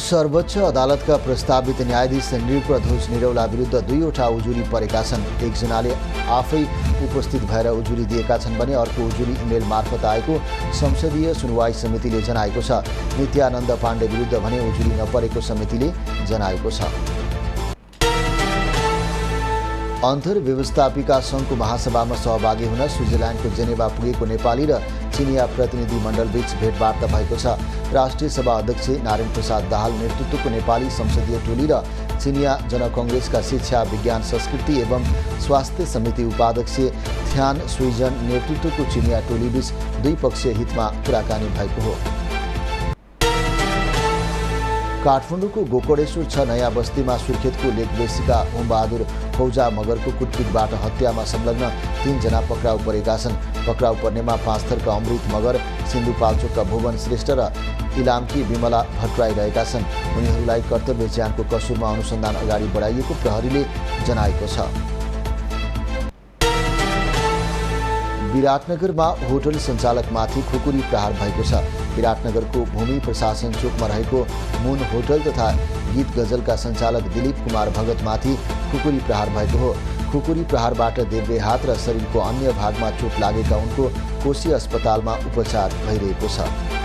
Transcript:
सर्वोच्च अदालतका प्रस्तावित न्यायाधीश नृपध्वज निरौला विरुद्ध 2वटा उजुरी परेका छन्। एकजनाले आफै उपस्थित भएर उजुरी दिएका छन् भने अर्को उजुरी इमेल मार्फत आएको संसदीय सुनवाई समितिले जनाएको छ। नित्यानन्द पाण्डे विरुद्ध भने उजुरी नपरेको समितिले जनाएको छ। अन्तर्व्यवस्थापिका सङ्घको महासभामा सहभागी हुन स्विजरल्यान्डको जेनेभा पुगेको नेपाली र चिनिया प्रतिनिधि मण्डलबीच भेटवार्ता भएको छ। राष्ट्रिय सभा अध्यक्ष नारायण प्रसाद दाहाल नेतृत्वको नेपाली संसदीय टोली र चिनिया जनकङ्ग्रेसका शिक्षा, विज्ञान, संस्कृति एवं स्वास्थ्य समिति उपाध्यक्ष थ्यान सुइजन नेतृत्वको चिनिया टोलीबीच द्विपक्षीय हितमा कुराकानी भएको हो। काठमाडौँको गोकर्णेश्वर 6 नयाँ बस्तीमा सुर्खेतको लेकबेसीका ओमबहादुर फौजा मगरको कुटपिटबाट हत्यामा संलग्न 3 जना पक्राउ परेका छन्। पक्राउ पर्नेमा पाँचथरका अमृत मगर, सिन्धुपाल्चोकका भुवन श्रेष्ठ र इलामकी विमला भट्टराई रहेका छन्। उनीहरूलाई कर्तव्य ज्यानको कसुरमा अनुसन्धान अगाडि बढाइएको प्रहरीले जनाएको छ। विराटनगरमा होटल सञ्चालकमाथि खुकुरी प्रहार भएको छ। विराटनगरको भूमि प्रशासन चोकमा रहेको मुन होटल तथा गीत गजलका सञ्चालक दिलीप कुमार भगतमाथि खुकुरी प्रहार भएको हो। खुकुरी प्रहारबाट देब्रे हात र शरीरको अन्य भागमा चोट लागेका उनको कोशी अस्पतालमा उपचार भइरहेको छ।